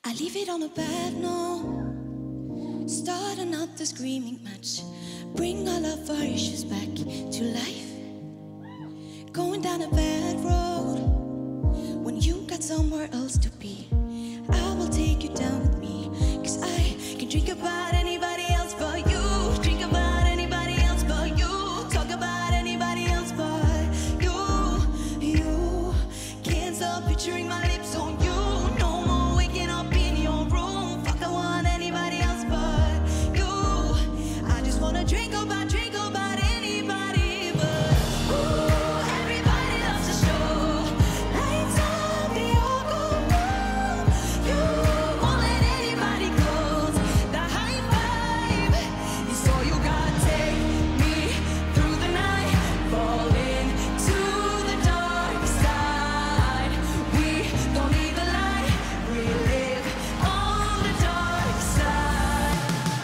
I leave it on a bad note, start another screaming match, bring all of our issues back to life. Going down a bad road when you got somewhere else to be. I will take you down with me, 'cause I can drink about anybody else but you. Drink about anybody else but you. Talk about anybody else but you. You can't stop picturing my lips on you. No more waking up in your room. Fuck, I want anybody else but you. I just wanna drink about anybody but ooh, everybody loves the show. Lights on, they all go wrong. You won't let anybody close. The high five is all you got. Take me through the night, fall into the dark side. We don't need the light, we live on the dark side.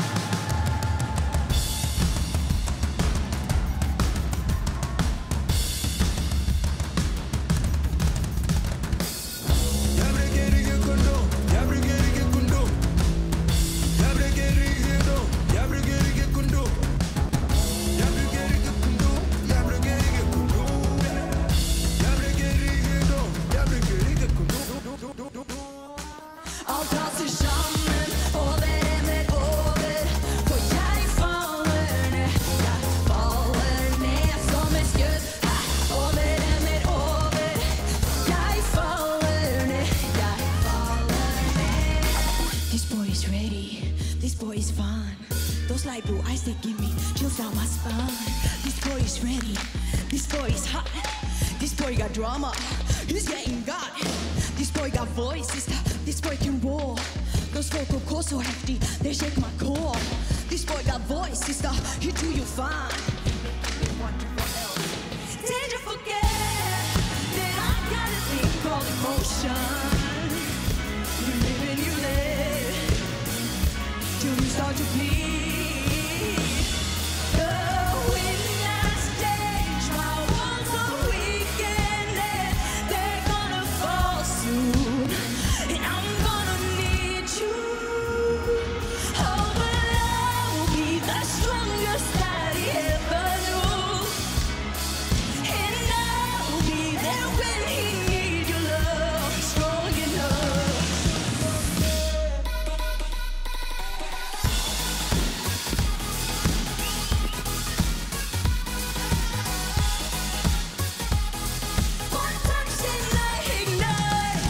Allt till sammen och det är över. För jag faller ner som ett skudd. Och det är över. Jag faller ner. This boy is ready, this boy is fine. Those light blue eyes, they give me chills down my spine. This boy is ready, this boy is hot. This boy got drama, he's getting got. This boy got voice, this boy can roar. Those vocal cords so hefty, they shake my core. This boy got voice, sister, he do you fine. Did you forget that I got a thing called emotion? You live and you live till you start to bleed. The wind has changed, my walls are weakening. They're gonna fall soon, and I'm gonna need you. Oh, but I will be the strongest that he ever knew, and I'll be there when he needs your love, strong enough. One touch and I ignite.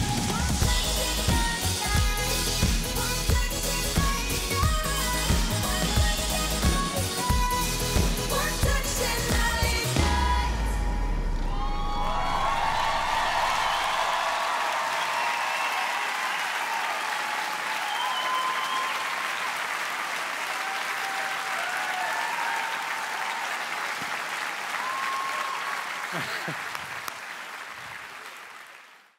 One touch and I ignite. Ha ha.